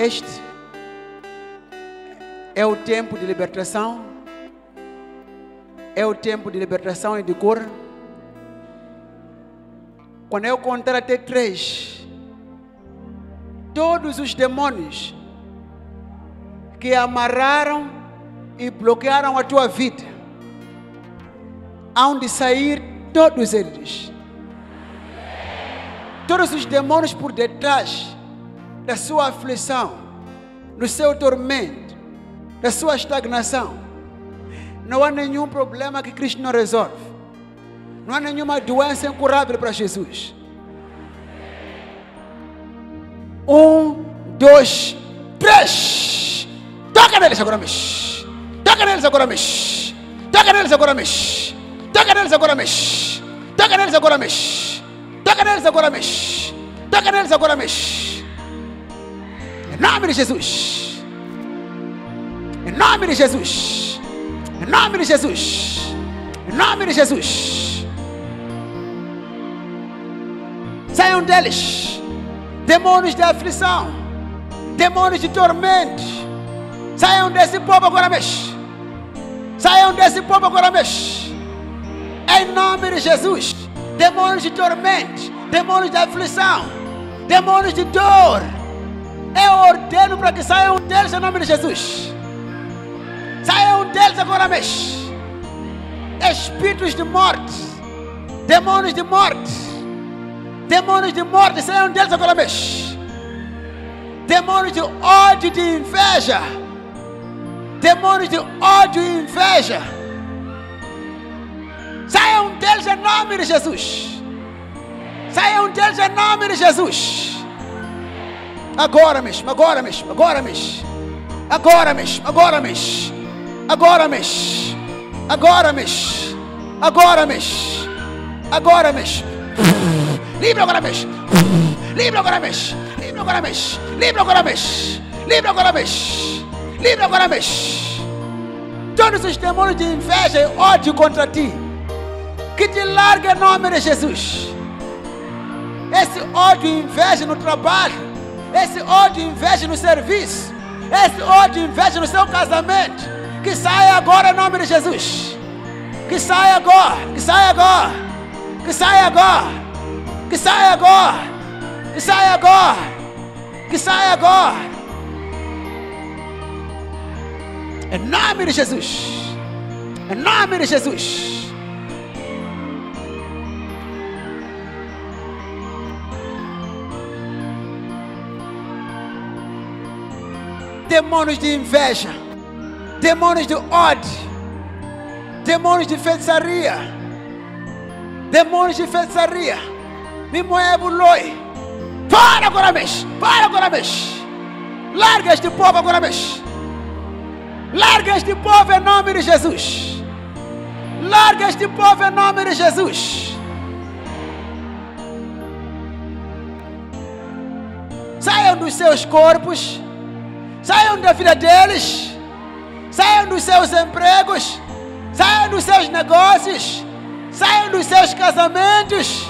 Este é o tempo de libertação. É o tempo de libertação e de cura. Quando eu contar até 3, todos os demônios que amarraram e bloquearam a tua vida hão de sair, todos eles. Todos os demônios por detrás da sua aflição, do seu tormento, da sua estagnação. Não há nenhum problema que Cristo não resolve. Não há nenhuma doença incurável para Jesus. 1, 2, 3. Toca neles agora, mexe. Toca neles agora, mexe. Toca neles agora, mexe. Toca neles agora, mexe. Toca neles agora, mexe. Toca neles agora, mexe. Toca neles agora, mexe. Em nome de Jesus. Em nome de Jesus. Em nome de Jesus. Em nome de Jesus. Saiam deles. Demônios de aflição. Demônios de tormento. Saiam desse povo agora, mexe. Saiam desse povo agora, mexe. Em nome de Jesus. Demônios de tormento. Demônios de aflição. Demônios de dor. Eu ordeno para que saiam deles em nome de Jesus. Saiam deles agora, mexe. Espíritos de morte. Demônios de morte. Demônios de morte. Saiam deles agora, mexe. Demônios de ódio e de inveja. Demônios de ódio e inveja. Saiam deles em nome de Jesus. Saiam deles em nome de Jesus. Agora mesmo, agora mesmo, agora mesmo. Agora mesmo, agora mesmo. Agora mesmo. Agora mesmo. Agora mesmo. Agora mesmo. Livre agora mesmo. Livre agora mesmo. Livre agora mesmo. Livre agora mesmo. Livre agora mesmo. Livre agora mesmo. Todos os demônios de inveja e ódio contra ti, que te largue em nome de Jesus. Esse ódio e inveja no trabalho, esse ódio e inveja no serviço, esse ódio e inveja no seu casamento, que saia agora em nome de Jesus. Que saia agora, que saia agora, que saia agora, que saia agora, que saia agora, que saia agora. Em nome de Jesus. Em nome de Jesus. Demônios de inveja, demônios de ódio, demônios de feitiçaria, demônios de feitiçaria, me moevo loi. Para agora, mexe. Para agora, mexe. Larga este povo agora, mexe. Larga este povo em nome de Jesus. Larga este povo em nome de Jesus. Saiam dos seus corpos. Saiam da vida deles. Saiam dos seus empregos. Saiam dos seus negócios. Saiam dos seus casamentos.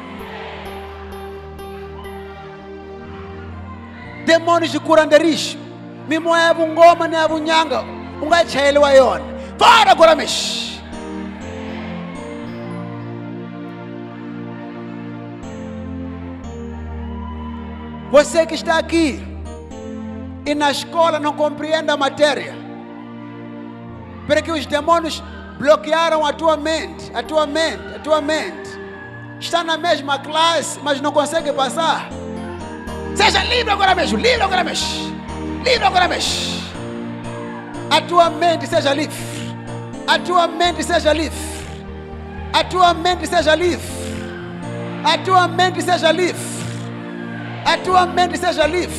Demônios de curanderismo. Me moevo ngoma ne abunyanga. Ungachayelwa yona. Para agora, mexe. Você que está aqui e na escola não compreende a matéria, porque os demônios bloquearam a tua mente, a tua mente, a tua mente. Está na mesma classe, mas não consegue passar. Seja livre agora mesmo, livre agora mesmo. Livre agora mesmo. A tua mente seja livre. A tua mente seja livre. A tua mente seja livre. A tua mente seja livre. A tua mente seja livre.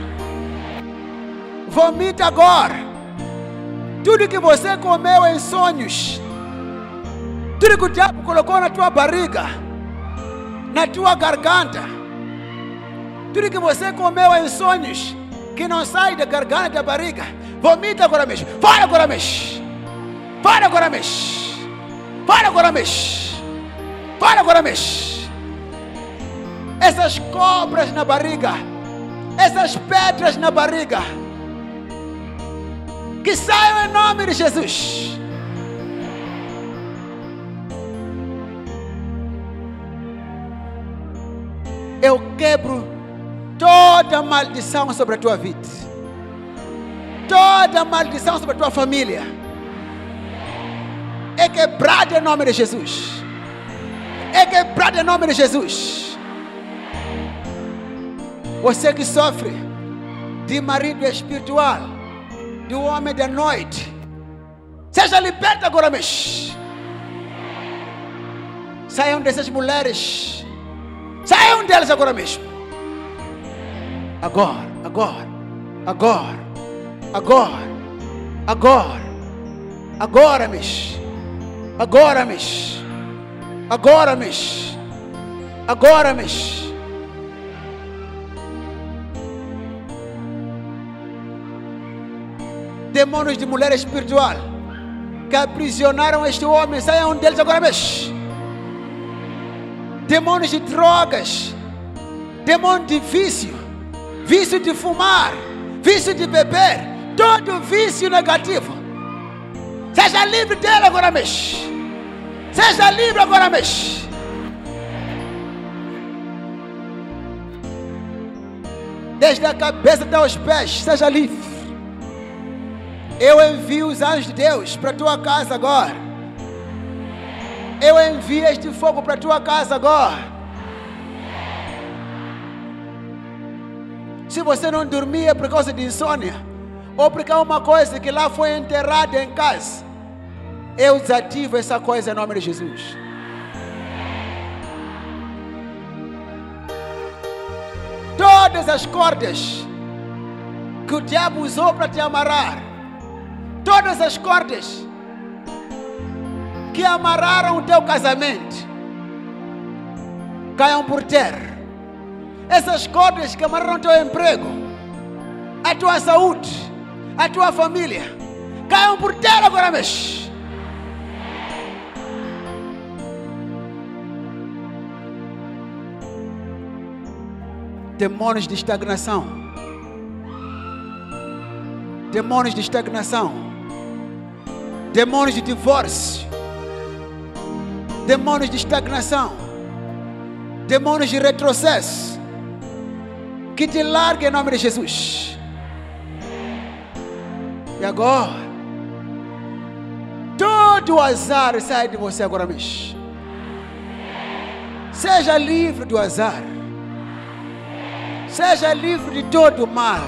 Vomita agora tudo que você comeu em sonhos, tudo que o diabo colocou na tua barriga, na tua garganta, tudo que você comeu em sonhos que não sai da garganta, da barriga, vomita agora mesmo. Para agora mesmo. Para agora mesmo. Para agora mesmo. Para agora mesmo. Essas cobras na barriga, Essas pedras na barriga, que saiam em nome de Jesus. Eu quebro toda maldição sobre a tua vida, toda maldição sobre a tua família. É quebrada em nome de Jesus. É quebrada em nome de Jesus. Você que sofre de marido espiritual, do homem da noite, seja liberto agora mesmo. Saiam dessas mulheres, saiam delas agora mesmo. Agora, agora, agora, agora, agora, agora mesmo, agora mesmo, agora mesmo, agora mesmo. Demônios de mulher espiritual que aprisionaram este homem, saiam deles agora mesmo. Demônios de drogas, demônio de vício, vício de fumar, vício de beber, todo vício negativo, seja livre dele agora mesmo. Seja livre agora mesmo. Desde a cabeça até os pés, seja livre. Eu envio os anjos de Deus para a tua casa agora. Eu envio este fogo para a tua casa agora. Se você não dormia por causa de insônia, ou porque uma coisa que lá foi enterrada em casa, eu desativo essa coisa em nome de Jesus. Todas as cordas que o diabo usou para te amarrar, todas as cordas que amarraram o teu casamento, caiam por terra. Essas cordas que amarraram o teu emprego, a tua saúde, a tua família, caiam por terra agora mesmo. Demônios de estagnação, demônios de estagnação, demônios de divórcio, demônios de estagnação, demônios de retrocesso, que te larguem em nome de Jesus. E agora, todo o azar sai de você agora mesmo. Seja livre do azar. Seja livre de todo o mal.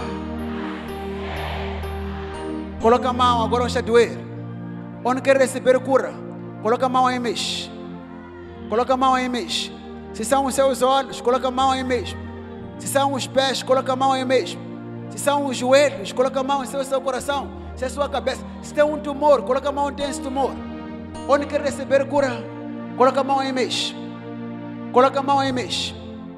Coloca a mão, agora onde está a doer. Onde quer receber cura, coloca a mão aí mesmo. Coloca a mão aí mesmo. Se são os seus olhos, coloca a mão aí mesmo. Se são os pés, coloca a mão aí mesmo. Se são os joelhos, coloca a mão em seu coração. Se é sua cabeça. Se tem um tumor, coloca a mão onde tem esse tumor. Onde quer receber cura, coloca a mão aí mesmo. Coloca a mão aí mesmo.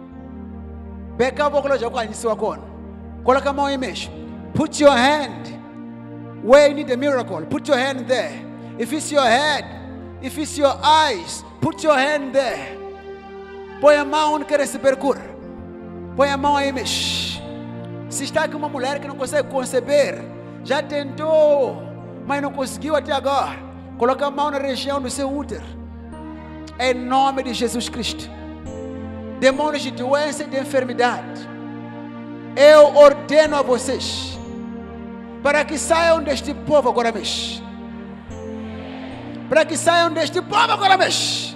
Coloca a mão aí mesmo. Put your hand where you need a miracle. Put your hand there. If it's your head, if it's your eyes, put your hand there. Põe a mão onde quer receber cura. Põe a mão aí mesmo. Se está com uma mulher que não consegue conceber, já tentou, mas não conseguiu até agora, coloca a mão na região do seu útero. Em nome de Jesus Cristo. Demônios de doença e de enfermidade, eu ordeno a vocês para que saiam deste povo agora mesmo. Para que saiam deste povo agora mesmo.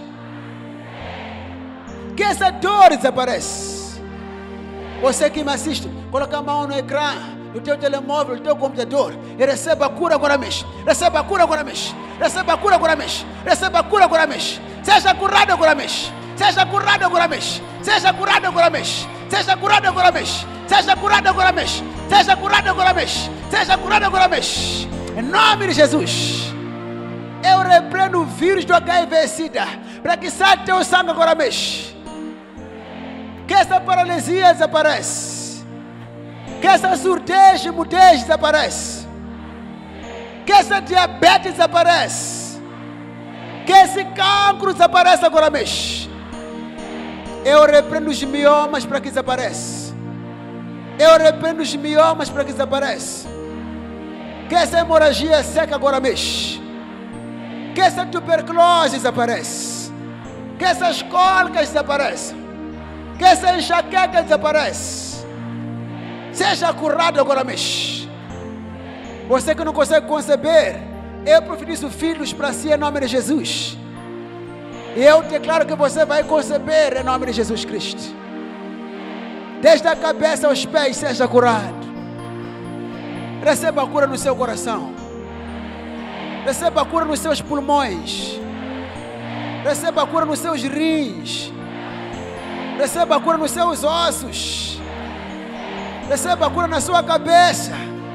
Que essa dor desapareça. Você que me assiste, coloca a mão no ecrã do teu telemóvel, do teu computador, e receba a cura agora mesmo. Receba a cura agora mesmo. Receba a cura agora mesmo. Receba a cura agora mesmo. Seja curado agora mesmo. Seja curado agora mesmo. Seja curado agora mesmo. Seja curado agora mesmo. Seja curado agora mesmo. Seja curado agora mesmo. Seja curado agora mesmo. Em nome de Jesus. Eu repreendo o vírus do HIV/SIDA, para que saia teu sangue agora mesmo. Que essa paralisia desapareça. Que essa surdez e mudez desapareça. Que essa diabetes desapareça. Que esse cancro desapareça agora mesmo. Eu repreendo os miomas para que desapareça. Eu repreendo os miomas para que desapareça. Que essa hemorragia seca agora mesmo. Que essa tuberculose desapareça. Que essas cólicas desapareçam. Que essa enxaqueca desapareça. Seja curado agora mesmo. Você que não consegue conceber, eu profetizo filhos para si em nome de Jesus. E eu declaro que você vai conceber em nome de Jesus Cristo. Desde a cabeça aos pés, seja curado. Receba a cura no seu coração. Receba a cura nos seus pulmões. Receba a cura nos seus rins. Receba a cura nos seus ossos. Receba a cura na sua cabeça.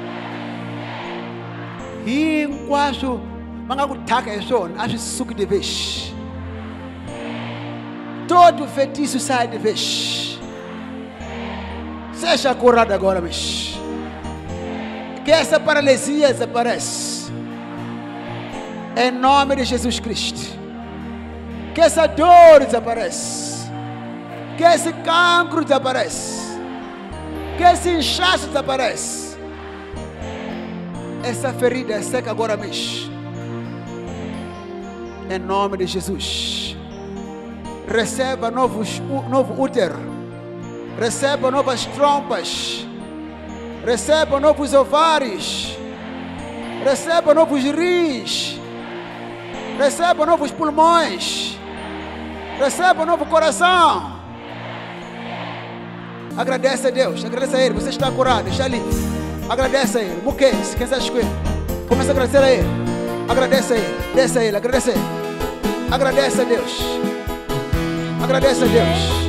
E enquanto mangakutaka esona, acho suco de vez. Todo feitiço sai de vez. Seja curado agora mesmo. Que essa paralisia desapareça. Em nome de Jesus Cristo. Que essa dor desapareça. Que esse cancro desapareça. Que esse inchaço desapareça. Essa ferida é seca agora mesmo. Em nome de Jesus. Receba novo útero. Receba novas trompas. Receba novos ovários. Receba novos rins. Receba novos pulmões. Receba novo coração. Agradece a Deus. Agradece a Ele. Você está curado. Está livre. Agradece a Ele. Muquês. Quem sabe escolher? Começa a agradecer a Ele. Agradece a Ele. Desce a Ele. Agradece a Ele. Agradece a Deus. Agradece a Deus.